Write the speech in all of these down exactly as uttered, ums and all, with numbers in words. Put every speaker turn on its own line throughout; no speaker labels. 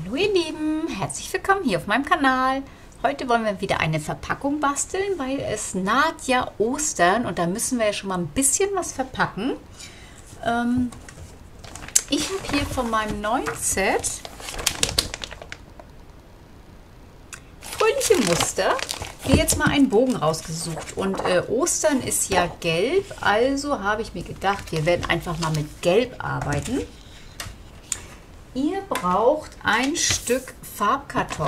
Hallo ihr Lieben, herzlich willkommen hier auf meinem Kanal. Heute wollen wir wieder eine Verpackung basteln, weil es naht ja Ostern und da müssen wir ja schon mal ein bisschen was verpacken. Ähm, ich habe hier von meinem neuen Set fröhliche Muster mir jetzt mal einen Bogen rausgesucht. Und äh, Ostern ist ja gelb, also habe ich mir gedacht, wir werden einfach mal mit Gelb arbeiten. Ihr braucht ein Stück Farbkarton.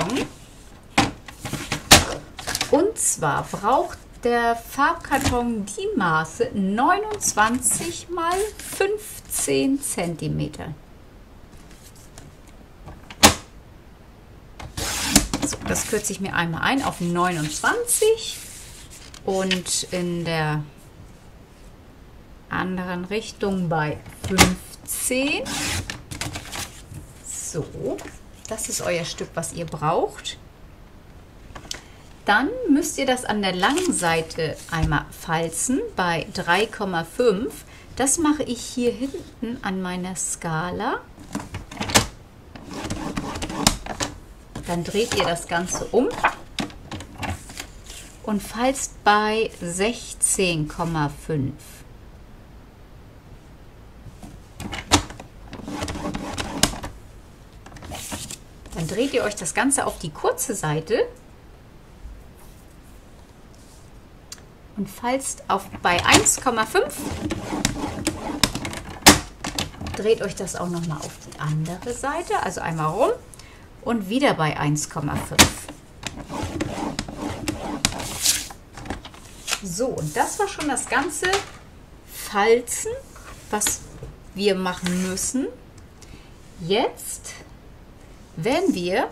Und zwar braucht der Farbkarton die Maße neunundzwanzig mal fünfzehn Zentimeter. So, das kürze ich mir einmal ein auf neunundzwanzig und in der anderen Richtung bei fünfzehn. So, das ist euer Stück, was ihr braucht. Dann müsst ihr das an der langen Seite einmal falzen bei drei Komma fünf. Das mache ich hier hinten an meiner Skala. Dann dreht ihr das Ganze um und falzt bei sechzehn Komma fünf. Dann dreht ihr euch das Ganze auf die kurze Seite und falzt auf bei eins Komma fünf. Dreht euch das auch noch mal auf die andere Seite, also einmal rum und wieder bei eins Komma fünf. So, und das war schon das ganze Falzen, was wir machen müssen. Jetzt werden wir,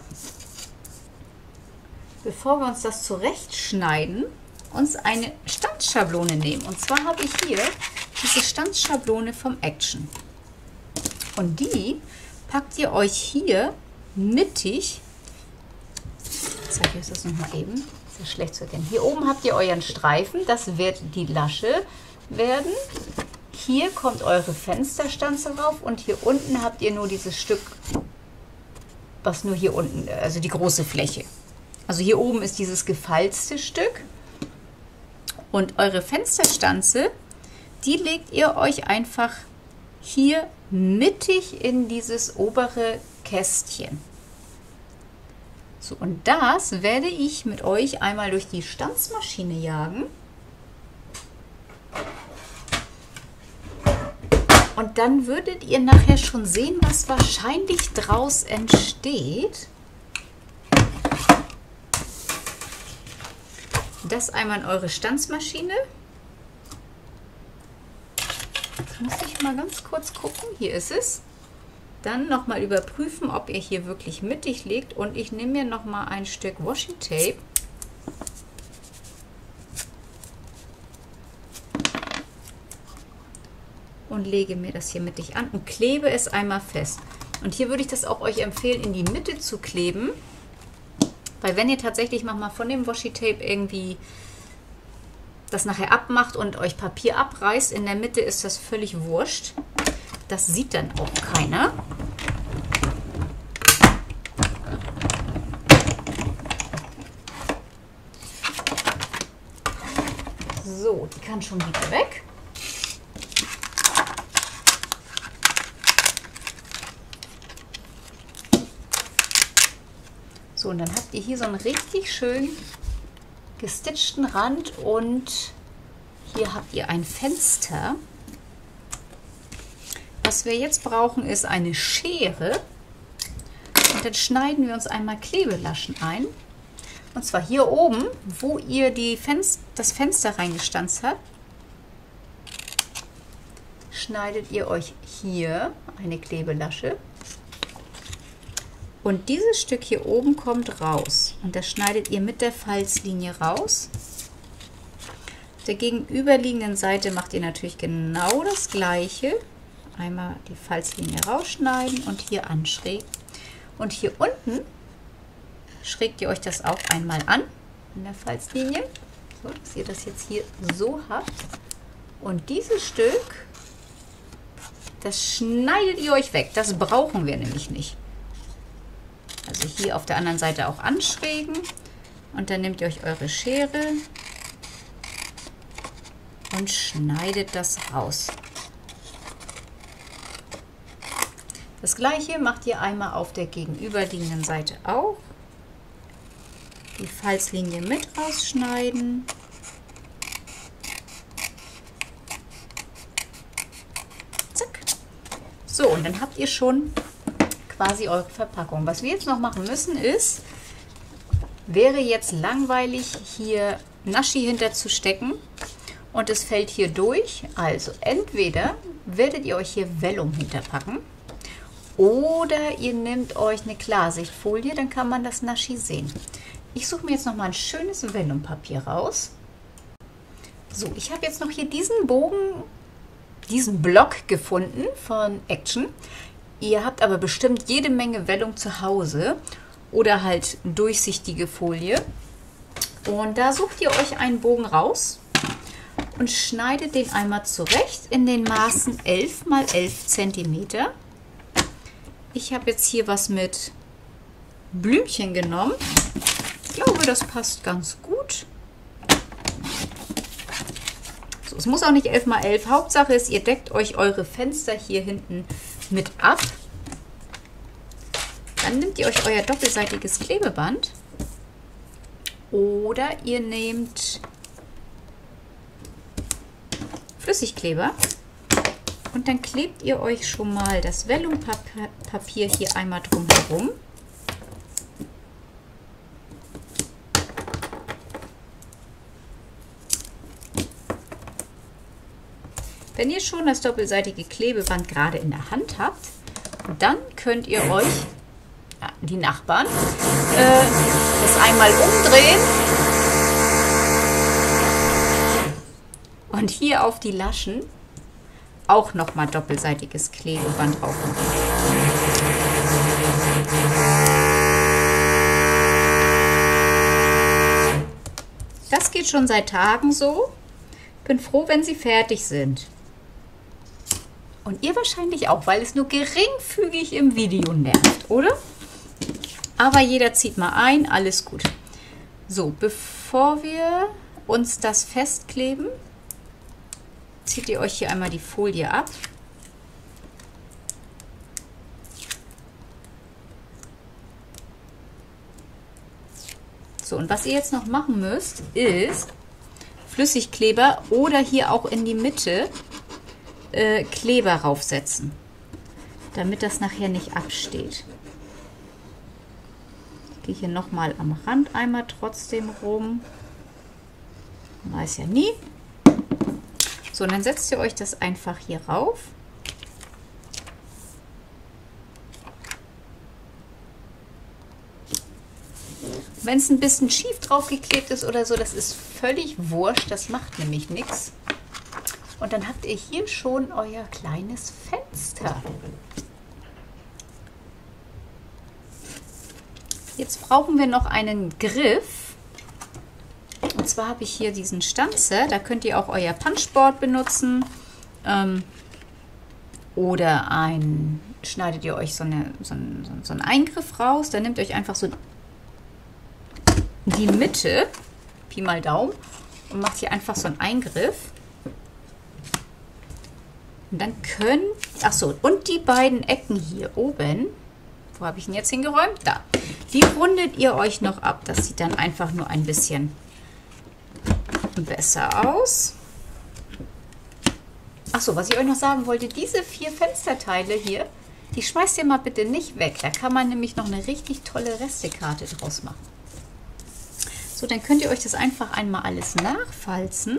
bevor wir uns das zurechtschneiden, uns eine Stanzschablone nehmen. Und zwar habe ich hier diese Stanzschablone vom Action. Und die packt ihr euch hier mittig, ich zeige euch das nochmal eben, ist ja schlecht zu erkennen. Hier oben habt ihr euren Streifen, das wird die Lasche werden. Hier kommt eure Fensterstanze rauf und hier unten habt ihr nur dieses Stück, was nur hier unten, also die große Fläche. Also hier oben ist dieses gefalzte Stück und eure Fensterstanze, die legt ihr euch einfach hier mittig in dieses obere Kästchen. So, und das werde ich mit euch einmal durch die Stanzmaschine jagen. Und dann würdet ihr nachher schon sehen, was wahrscheinlich draus entsteht. Das einmal in eure Stanzmaschine. Jetzt muss ich mal ganz kurz gucken. Hier ist es. Dann nochmal überprüfen, ob ihr hier wirklich mittig liegt. Und ich nehme mir nochmal ein Stück Washi Tape. Und lege mir das hier mittig an und klebe es einmal fest. Und hier würde ich das auch euch empfehlen, in die Mitte zu kleben. Weil wenn ihr tatsächlich manchmal von dem Washi Tape irgendwie das nachher abmacht und euch Papier abreißt, in der Mitte ist das völlig wurscht. Das sieht dann auch keiner. So, die kann schon wieder weg. So, und dann habt ihr hier so einen richtig schön gestitchten Rand und hier habt ihr ein Fenster. Was wir jetzt brauchen, ist eine Schere und dann schneiden wir uns einmal Klebelaschen ein. Und zwar hier oben, wo ihr die Fenster, das Fenster reingestanzt habt, schneidet ihr euch hier eine Klebelasche. Und dieses Stück hier oben kommt raus und das schneidet ihr mit der Falzlinie raus. Auf der gegenüberliegenden Seite macht ihr natürlich genau das gleiche. Einmal die Falzlinie rausschneiden und hier anschrägen. Und hier unten schrägt ihr euch das auch einmal an in der Falzlinie, so dass ihr das jetzt hier so habt. Und dieses Stück, das schneidet ihr euch weg. Das brauchen wir nämlich nicht. Also hier auf der anderen Seite auch anschrägen. Und dann nehmt ihr euch eure Schere und schneidet das raus. Das gleiche macht ihr einmal auf der gegenüberliegenden Seite auch. Die Falzlinie mit rausschneiden. Zack. So, und dann habt ihr schon quasi eure Verpackung. Was wir jetzt noch machen müssen ist, wäre jetzt langweilig, hier Naschi hinterzustecken und es fällt hier durch. Also entweder werdet ihr euch hier Vellum hinterpacken oder ihr nehmt euch eine Klarsichtfolie, dann kann man das Naschi sehen. Ich suche mir jetzt noch mal ein schönes Vellumpapier raus. So, ich habe jetzt noch hier diesen Bogen, diesen Block gefunden von Action. Ihr habt aber bestimmt jede Menge Vellum zu Hause oder halt durchsichtige Folie. Und da sucht ihr euch einen Bogen raus und schneidet den einmal zurecht in den Maßen elf mal elf Zentimeter. Ich habe jetzt hier was mit Blümchen genommen. Ich glaube, das passt ganz gut. So, es muss auch nicht elf mal elf. Hauptsache ist, ihr deckt euch eure Fenster hier hinten mit ab. Dann nehmt ihr euch euer doppelseitiges Klebeband oder ihr nehmt Flüssigkleber und dann klebt ihr euch schon mal das Vellumpapier hier einmal drumherum. Wenn ihr schon das doppelseitige Klebeband gerade in der Hand habt, dann könnt ihr euch, ja, die Nachbarn, äh, das einmal umdrehen und hier auf die Laschen auch nochmal doppelseitiges Klebeband drauf machen. Das geht schon seit Tagen so. Bin froh, wenn sie fertig sind. Und ihr wahrscheinlich auch, weil es nur geringfügig im Video nervt, oder? Aber jeder zieht mal ein, alles gut. So, bevor wir uns das festkleben, zieht ihr euch hier einmal die Folie ab. So, und was ihr jetzt noch machen müsst, ist Flüssigkleber oder hier auch in die Mitte äh, Kleber raufsetzen, damit das nachher nicht absteht. Ich gehe hier nochmal am Rand einmal trotzdem rum. Man weiß ja nie. So, und dann setzt ihr euch das einfach hier rauf. Wenn es ein bisschen schief drauf geklebt ist oder so, das ist völlig wurscht, das macht nämlich nichts. Und dann habt ihr hier schon euer kleines Fenster. Jetzt brauchen wir noch einen Griff. Und zwar habe ich hier diesen Stanze, da könnt ihr auch euer Punchboard benutzen. Ähm, oder ein, schneidet ihr euch so, eine, so, einen, so einen Eingriff raus, dann nehmt euch einfach so die Mitte, Pi mal Daumen, und macht hier einfach so einen Eingriff. Und dann könnt, ach so, und die beiden Ecken hier oben, wo habe ich ihn jetzt hingeräumt? Da. Die rundet ihr euch noch ab. Das sieht dann einfach nur ein bisschen besser aus. Ach so, was ich euch noch sagen wollte, diese vier Fensterteile hier, die schmeißt ihr mal bitte nicht weg. Da kann man nämlich noch eine richtig tolle Restekarte draus machen. So, dann könnt ihr euch das einfach einmal alles nachfalzen.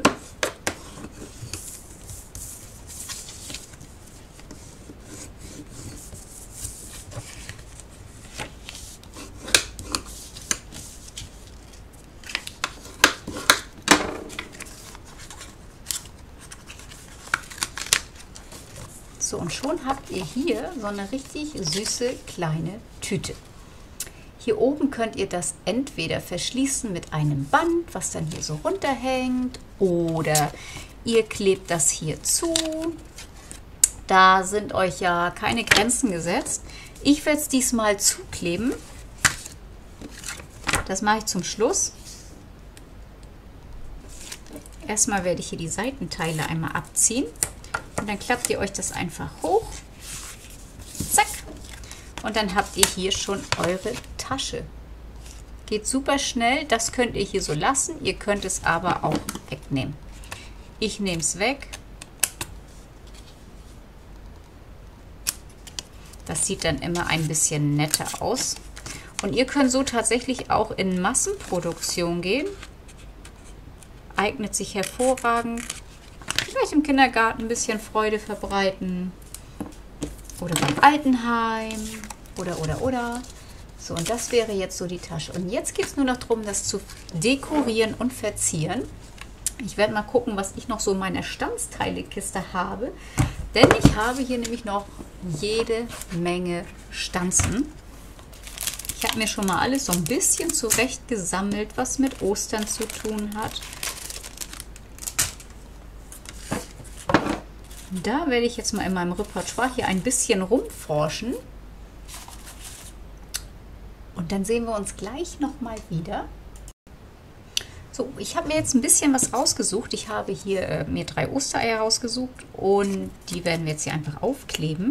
So, und schon habt ihr hier so eine richtig süße kleine Tüte. Hier oben könnt ihr das entweder verschließen mit einem Band, was dann hier so runterhängt, oder ihr klebt das hier zu. Da sind euch ja keine Grenzen gesetzt. Ich werde es diesmal zukleben. Das mache ich zum Schluss. Erstmal werde ich hier die Seitenteile einmal abziehen. Und dann klappt ihr euch das einfach hoch. Zack. Und dann habt ihr hier schon eure Tasche. Geht super schnell. Das könnt ihr hier so lassen. Ihr könnt es aber auch wegnehmen. Ich nehme es weg. Das sieht dann immer ein bisschen netter aus. Und ihr könnt so tatsächlich auch in Massenproduktion gehen. Eignet sich hervorragend. Vielleicht im Kindergarten ein bisschen Freude verbreiten. Oder beim Altenheim. Oder, oder, oder. So, und das wäre jetzt so die Tasche. Und jetzt geht es nur noch darum, das zu dekorieren und verzieren. Ich werde mal gucken, was ich noch so in meiner Stanzteilekiste habe. Denn ich habe hier nämlich noch jede Menge Stanzen. Ich habe mir schon mal alles so ein bisschen zurecht gesammelt, was mit Ostern zu tun hat. Da werde ich jetzt mal in meinem Repertoire hier ein bisschen rumforschen. Und dann sehen wir uns gleich nochmal wieder. So, ich habe mir jetzt ein bisschen was rausgesucht. Ich habe hier äh, mir drei Ostereier rausgesucht und die werden wir jetzt hier einfach aufkleben.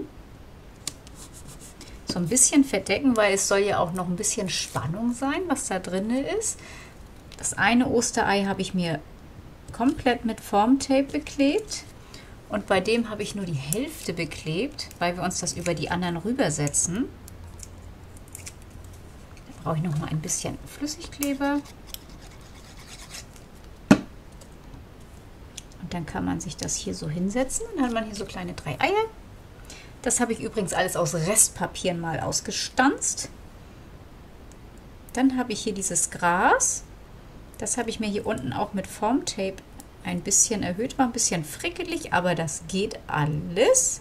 So ein bisschen verdecken, weil es soll ja auch noch ein bisschen Spannung sein, was da drin ist. Das eine Osterei habe ich mir komplett mit Formtape beklebt und bei dem habe ich nur die Hälfte beklebt, weil wir uns das über die anderen rübersetzen. Da brauche ich noch mal ein bisschen Flüssigkleber. Und dann kann man sich das hier so hinsetzen. Dann hat man hier so kleine drei Eier. Das habe ich übrigens alles aus Restpapier mal ausgestanzt. Dann habe ich hier dieses Gras. Das habe ich mir hier unten auch mit Formtape ein bisschen erhöht. War ein bisschen frickelig, aber das geht alles.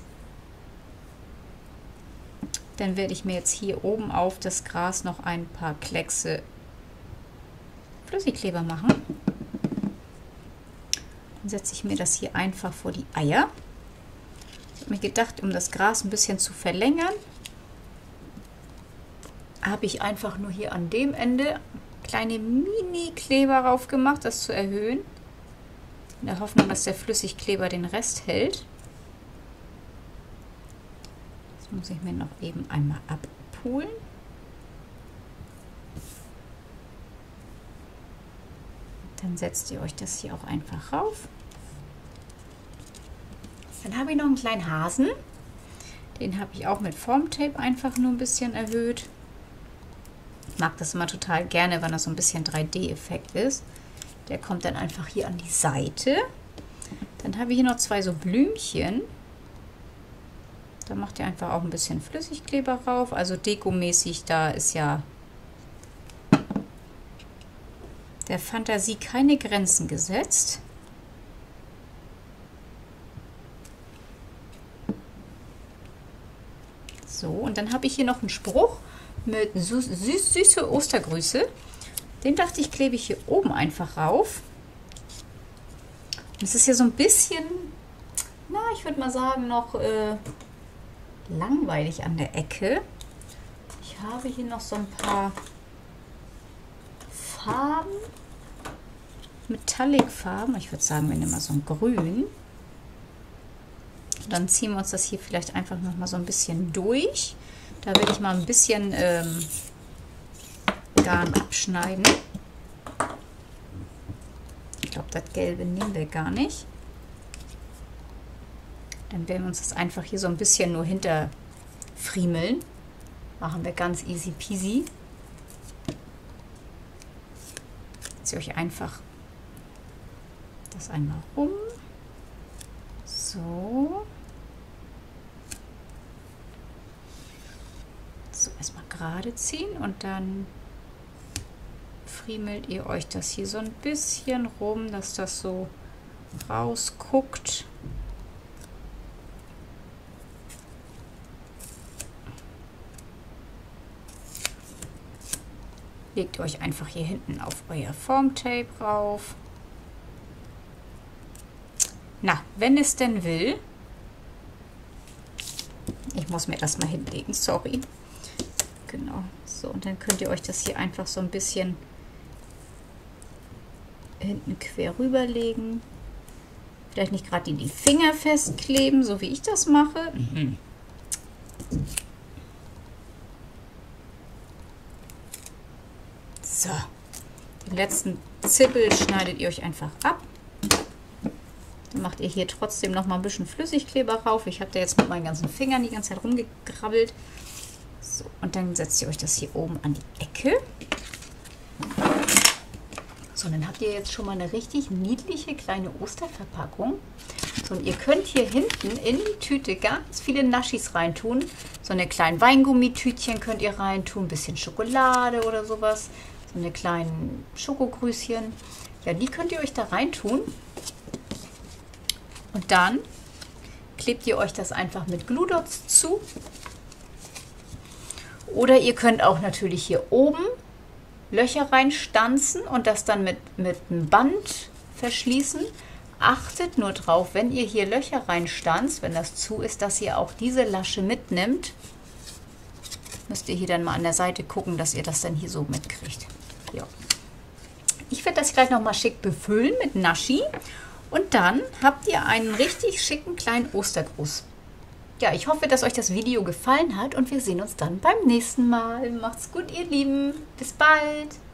Dann werde ich mir jetzt hier oben auf das Gras noch ein paar Kleckse Flüssigkleber machen. Dann setze ich mir das hier einfach vor die Eier. Ich habe mir gedacht, um das Gras ein bisschen zu verlängern, habe ich einfach nur hier an dem Ende kleine Mini-Kleber drauf gemacht, das zu erhöhen. In der Hoffnung, dass der Flüssigkleber den Rest hält. Das muss ich mir noch eben einmal abpulen. Dann setzt ihr euch das hier auch einfach rauf. Dann habe ich noch einen kleinen Hasen. Den habe ich auch mit Formtape einfach nur ein bisschen erhöht. Ich mag das immer total gerne, wenn das so ein bisschen drei D-Effekt ist. Der kommt dann einfach hier an die Seite. Dann habe ich hier noch zwei so Blümchen. Da macht ihr einfach auch ein bisschen Flüssigkleber rauf. Also dekomäßig, da ist ja der Fantasie keine Grenzen gesetzt. So, und dann habe ich hier noch einen Spruch mit süß, süß, süße Ostergrüße. Den dachte ich, klebe ich hier oben einfach rauf. Und es ist hier so ein bisschen, na, ich würde mal sagen, noch äh, langweilig an der Ecke. Ich habe hier noch so ein paar Farben, Metallic-Farben. Ich würde sagen, wir nehmen mal so ein Grün. Und dann ziehen wir uns das hier vielleicht einfach noch mal so ein bisschen durch. Da werde ich mal ein bisschen ähm, Garn abschneiden. Ich glaube, das Gelbe nehmen wir gar nicht. Dann werden wir uns das einfach hier so ein bisschen nur hinter friemeln. Machen wir ganz easy peasy. Zieht euch einfach das einmal rum. So. So, erstmal gerade ziehen und dann friemelt ihr euch das hier so ein bisschen rum, dass das so rausguckt. Legt euch einfach hier hinten auf euer Formtape rauf. Na, wenn es denn will. Ich muss mir das mal hinlegen, sorry. Genau. So, und dann könnt ihr euch das hier einfach so ein bisschen hinten quer rüberlegen. Vielleicht nicht gerade in die Finger festkleben, so wie ich das mache. Mhm. So, den letzten Zippel schneidet ihr euch einfach ab. Dann macht ihr hier trotzdem noch mal ein bisschen Flüssigkleber rauf. Ich habe da jetzt mit meinen ganzen Fingern die ganze Zeit rumgekrabbelt. So, und dann setzt ihr euch das hier oben an die Ecke. So, dann habt ihr jetzt schon mal eine richtig niedliche kleine Osterverpackung. So, und ihr könnt hier hinten in die Tüte ganz viele Naschis reintun. So eine kleinen Weingummitütchen könnt ihr reintun, ein bisschen Schokolade oder sowas. So eine kleinen Schokogrüßchen. Ja, die könnt ihr euch da reintun. Und dann klebt ihr euch das einfach mit Glue Dots zu. Oder ihr könnt auch natürlich hier oben Löcher reinstanzen und das dann mit, mit einem Band verschließen. Achtet nur drauf, wenn ihr hier Löcher reinstanzt, wenn das zu ist, dass ihr auch diese Lasche mitnimmt. Müsst ihr hier dann mal an der Seite gucken, dass ihr das dann hier so mitkriegt. Ja. Ich werde das gleich nochmal schick befüllen mit Naschi. Und dann habt ihr einen richtig schicken kleinen Ostergruß. Ja, ich hoffe, dass euch das Video gefallen hat und wir sehen uns dann beim nächsten Mal. Macht's gut, ihr Lieben. Bis bald.